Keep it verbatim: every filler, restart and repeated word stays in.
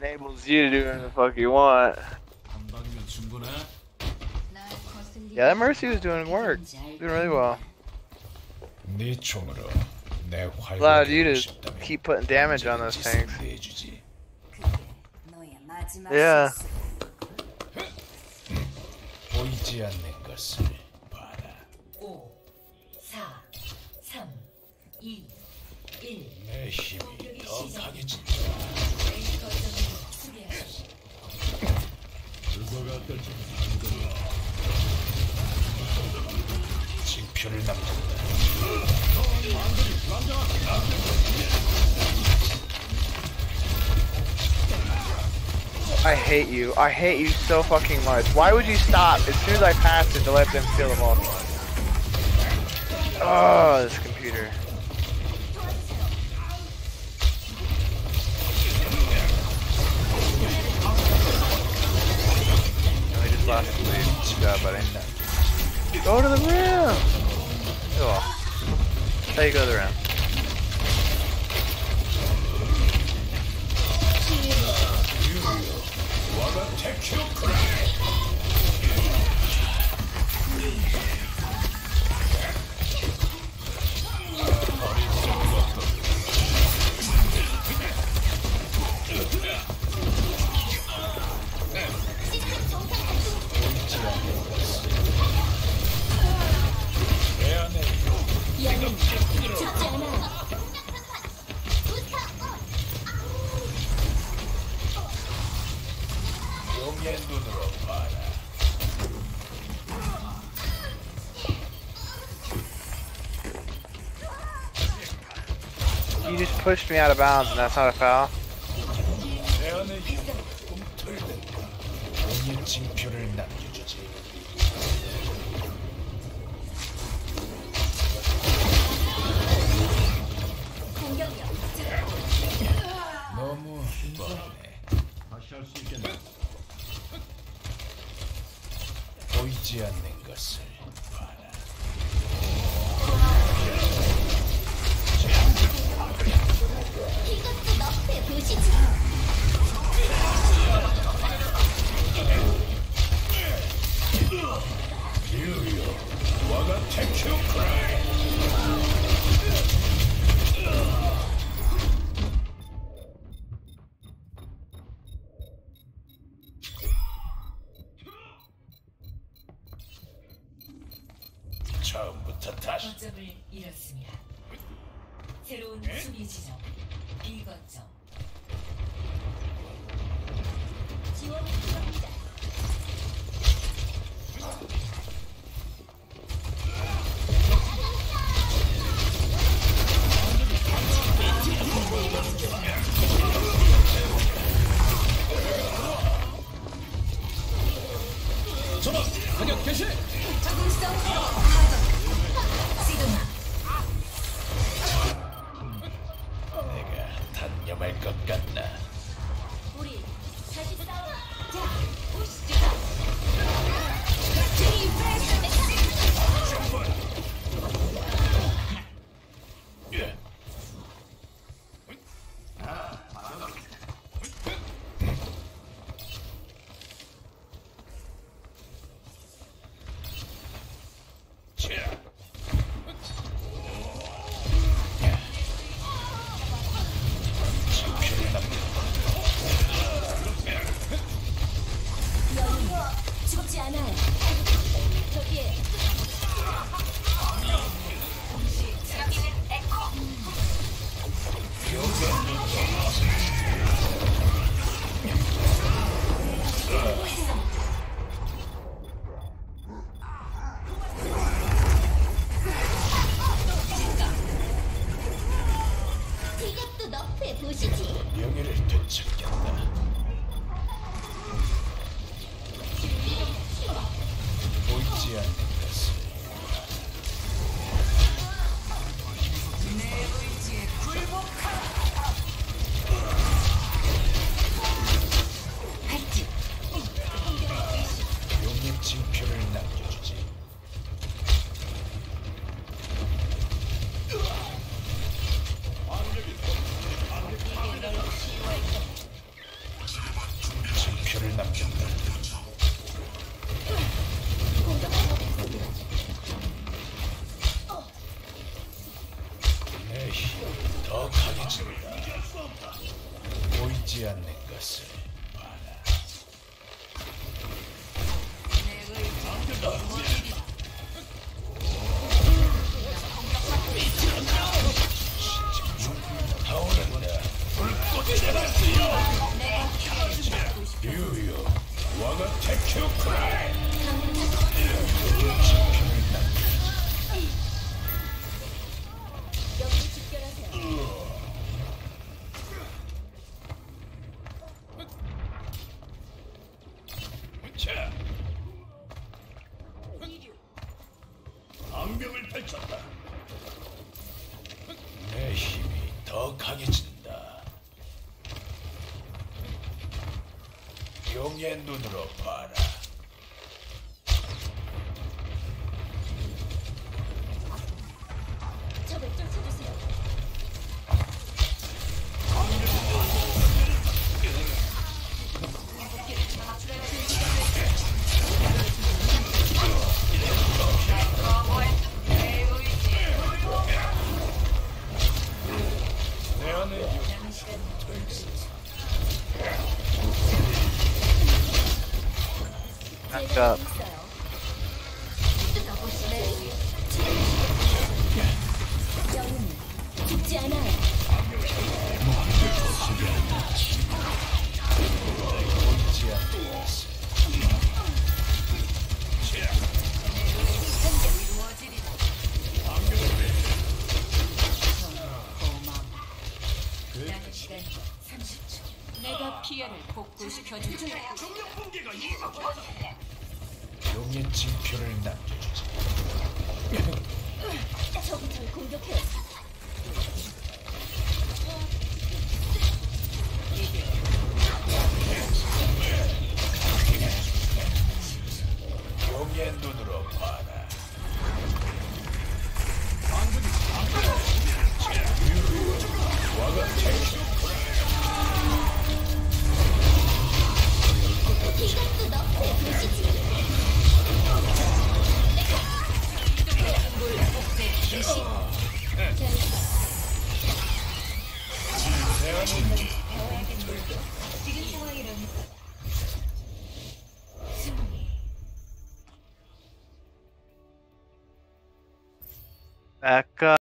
enables you to do whatever the fuck you want. Yeah, that Mercy was doing work. Doing really well. Allowed you to keep putting damage on those tanks. Yeah. I hate you. I hate you so fucking much. Why would you stop as soon as I passed it to let them kill them all? Oh, this computer. I just lost the lead. Good job, buddy. Go to the rim! Oh. That's how you go to the rim. You just pushed me out of bounds and that's not a foul? 보이지 않는 것을 봐라. 이것도 너프에 보시지. 유유, 와가 테큐 크라이. 처음부터 다시 거점을 잃었습니다. 새로운 수비 지점 B 거점. 지원 필요합니다. 전원 사격 개시. 적응성 내가 단념할 것 같나? 우리 다시 싸워. 자, 보시죠. 예. 표를 남겼다. 내 힘이 더 강해진다. 보이지 않는 것을 봐라. 타오른다. 불꽃이라 유유 와가 테큐 크라이. 지표를 남겼다. 여기 집결하세요. 자, 방벽을 펼쳤다. 내 힘이 더 강해진다. 용의 눈으로 봐라. 적을 쫓아주세요. 내 안에 아까 영웅은 죽지 않아요. 보이지 않는 것을. 내가 피해를 복구시켜주지. 용의 징표를 남겨주지. 적이 절 공격해요. 용의 눈으로 봐라. 와가 테큐. 이것도 너프의 도시지. 지금 상황이라면 아까